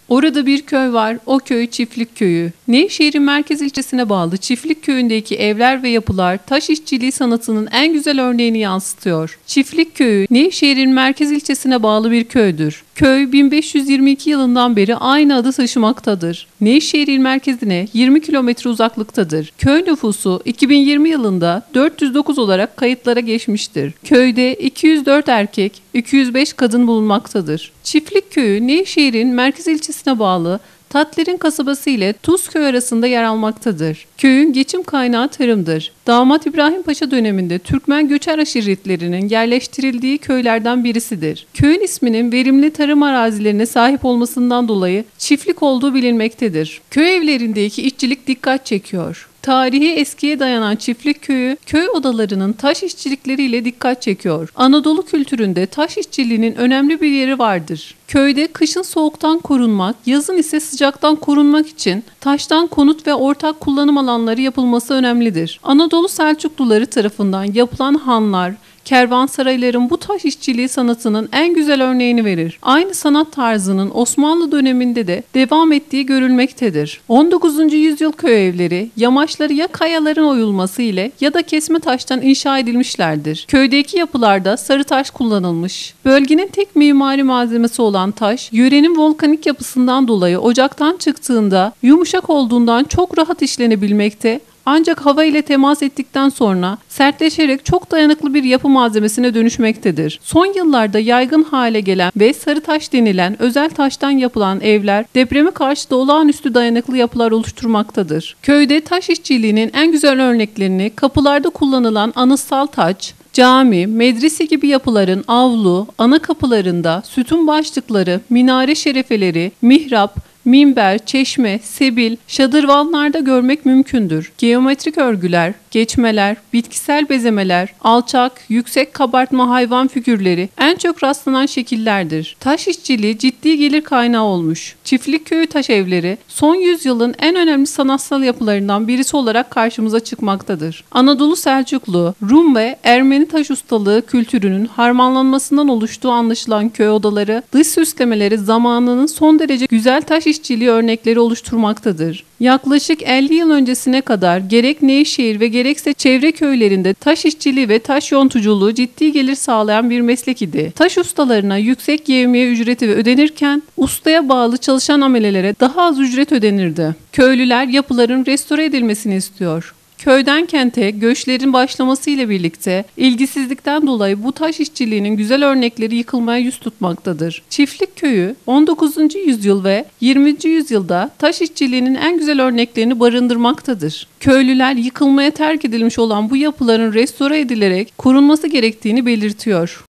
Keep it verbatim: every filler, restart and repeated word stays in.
Orada bir köy var, o köy Çiftlik Köyü. Nevşehir'in merkez ilçesine bağlı Çiftlik Köyü'ndeki evler ve yapılar taş işçiliği sanatının en güzel örneğini yansıtıyor. Çiftlik Köyü, Nevşehir'in merkez ilçesine bağlı bir köydür. Köy bin beş yüz yirmi iki yılından beri aynı adı taşımaktadır. Nevşehir il merkezine yirmi kilometre uzaklıktadır. Köy nüfusu iki bin yirmi yılında dört yüz dokuz olarak kayıtlara geçmiştir. Köyde iki yüz dört erkek, iki yüz beş kadın bulunmaktadır. Çiftlik Köyü, Nevşehir'in merkez ilçesine bağlı Tatlerin kasabası ile Tuzköy arasında yer almaktadır. Köyün geçim kaynağı tarımdır. Damat İbrahim Paşa döneminde Türkmen göçer aşiretlerinin yerleştirildiği köylerden birisidir. Köyün isminin verimli tarım arazilerine sahip olmasından dolayı çiftlik olduğu bilinmektedir. Köy evlerindeki işçilik dikkat çekiyor. Tarihi eskiye dayanan Çiftlik Köyü, köy odalarının taş işçilikleriyle dikkat çekiyor. Anadolu kültüründe taş işçiliğinin önemli bir yeri vardır. Köyde kışın soğuktan korunmak, yazın ise sıcaktan korunmak için taştan konut ve ortak kullanım alanları yapılması önemlidir. Anadolu Selçukluları tarafından yapılan hanlar, kervansarayların bu taş işçiliği sanatının en güzel örneğini verir. Aynı sanat tarzının Osmanlı döneminde de devam ettiği görülmektedir. on dokuzuncu yüzyıl köy evleri, yamaçları ya kayaların oyulması ile ya da kesme taştan inşa edilmişlerdir. Köydeki yapılarda sarı taş kullanılmış. Bölgenin tek mimari malzemesi olan taş, yörenin volkanik yapısından dolayı ocaktan çıktığında yumuşak olduğundan çok rahat işlenebilmekte, ancak hava ile temas ettikten sonra sertleşerek çok dayanıklı bir yapı malzemesine dönüşmektedir. Son yıllarda yaygın hale gelen ve sarı taş denilen özel taştan yapılan evler depreme karşı da olağanüstü dayanıklı yapılar oluşturmaktadır. Köyde taş işçiliğinin en güzel örneklerini kapılarda kullanılan anıtsal taç, cami, medrese gibi yapıların avlu, ana kapılarında sütun başlıkları, minare şerefeleri, mihrap, minber, çeşme, sebil, şadırvanlarda görmek mümkündür. Geometrik örgüler, geçmeler, bitkisel bezemeler, alçak, yüksek kabartma hayvan figürleri en çok rastlanan şekillerdir. Taş işçiliği ciddi gelir kaynağı olmuş. Çiftlik Köyü taş evleri son yüzyılın en önemli sanatsal yapılarından birisi olarak karşımıza çıkmaktadır. Anadolu Selçuklu, Rum ve Ermeni taş ustalığı kültürünün harmanlanmasından oluştuğu anlaşılan köy odaları, dış süslemeleri zamanının son derece güzel taş işçiliği örnekleri oluşturmaktadır. Yaklaşık elli yıl öncesine kadar gerek Nevşehir ve gerekse çevre köylerinde taş işçiliği ve taş yontuculuğu ciddi gelir sağlayan bir meslek idi. Taş ustalarına yüksek yevmiye ücreti ödenirken ustaya bağlı çalışan amelelere daha az ücret ödenirdi. Köylüler yapıların restore edilmesini istiyor. Köyden kente göçlerin başlamasıyla birlikte ilgisizlikten dolayı bu taş işçiliğinin güzel örnekleri yıkılmaya yüz tutmaktadır. Çiftlik Köyü on dokuzuncu yüzyıl ve yirminci yüzyılda taş işçiliğinin en güzel örneklerini barındırmaktadır. Köylüler yıkılmaya terk edilmiş olan bu yapıların restore edilerek korunması gerektiğini belirtiyor.